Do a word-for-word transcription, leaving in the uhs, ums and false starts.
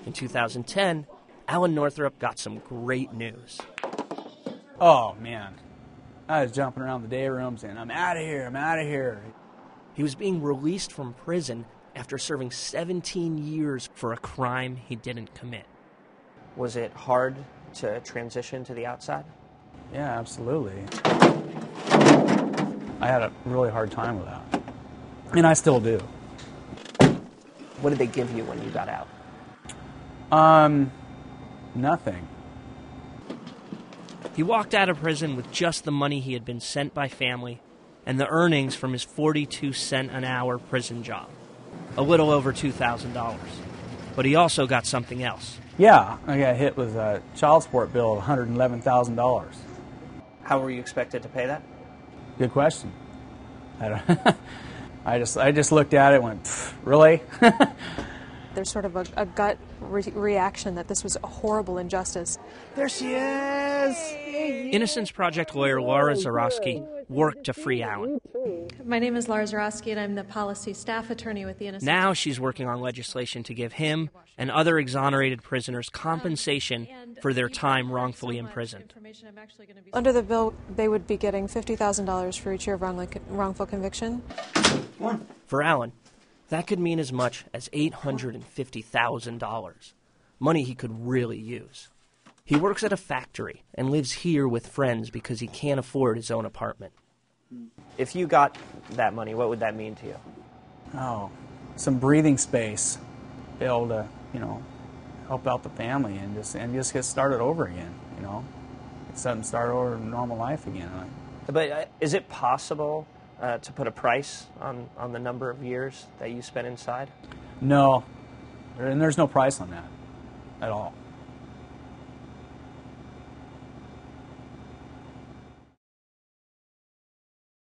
In two thousand ten, Alan Northrup got some great news. Oh, man. I was jumping around the day room saying, I'm out of here, I'm out of here. He was being released from prison after serving seventeen years for a crime he didn't commit. Was it hard to transition to the outside? Yeah, absolutely. I had a really hard time with that. And I still do. What did they give you when you got out? Um, nothing. He walked out of prison with just the money he had been sent by family and the earnings from his forty-two cent an hour prison job. A little over two thousand dollars. But he also got something else. Yeah, I got hit with a child support bill of one hundred eleven thousand dollars. How were you expected to pay that? Good question. I don't I just I just looked at it and went, really? There's sort of a, a gut re- reaction that this was a horrible injustice. There she is! Innocence Project lawyer Laura Zarowski worked to free Alan. My name is Laura Zarowski, and I'm the policy staff attorney with the Innocence. Now she's working on legislation to give him and other exonerated prisoners compensation for their time wrongfully imprisoned. Under the bill, they would be getting fifty thousand dollars for each year of wrongly, wrongful conviction. For Alan, that could mean as much as eight hundred fifty thousand dollars, money he could really use. He works at a factory and lives here with friends because he can't afford his own apartment. If you got that money, what would that mean to you? Oh, some breathing space. Be able to, you know, help out the family and just and just get started over again, you know. Get something started over normal life again. But uh, is it possible uh, to put a price on, on the number of years that you spent inside? No, and there's no price on that at all.